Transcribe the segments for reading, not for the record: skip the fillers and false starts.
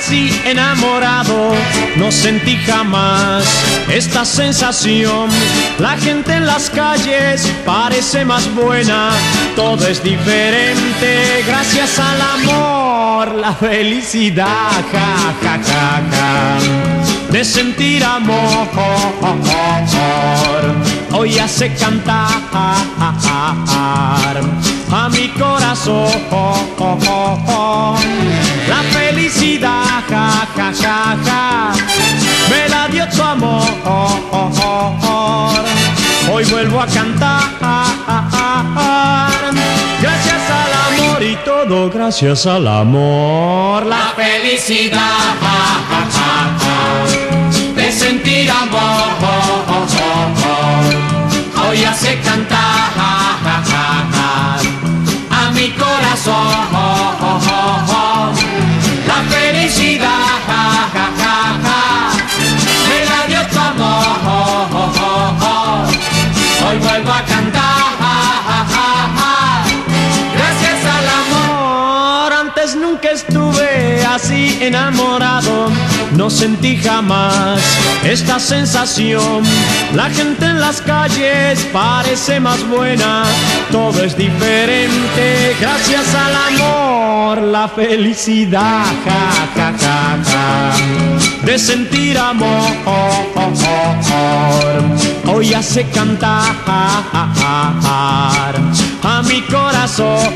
así enamorado, no sentí jamás esta sensación. La gente en las calles parece más buena, todo es diferente gracias al amor, la felicidad, ja, ja, ja, ja, de sentir amor. Hoy hace cantar a mi corazón la felicidad, ja, ja, ja, ja, me la dio tu amor. Hoy vuelvo a cantar gracias al amor y todo gracias al amor. La felicidad, ja, ja, ja, ja, de sentir amor. Hoy hace cantar a mi corazón la felicidad, ja, ja, ja, ja, me la dio tu amor. Hoy vuelvo a cantar gracias al amor. Antes nunca estuve así enamorado, no sentí jamás esta sensación. La gente en las calles parece más buena, todo es diferente gracias al amor, la felicidad, ja, ja, ja, ja, de sentir amor. Hoy hace cantar a mi corazón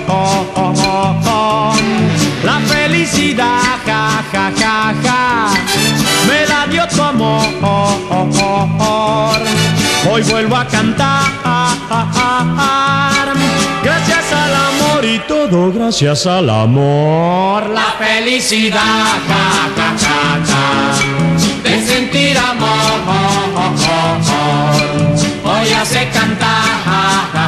la felicidad, ja, ja, ja, ja, me la dio tu amor. Hoy vuelvo a cantar gracias al amor y todo gracias al amor. La felicidad, ja, ja, ja, ja, de sentir amor. Hoy hace cantar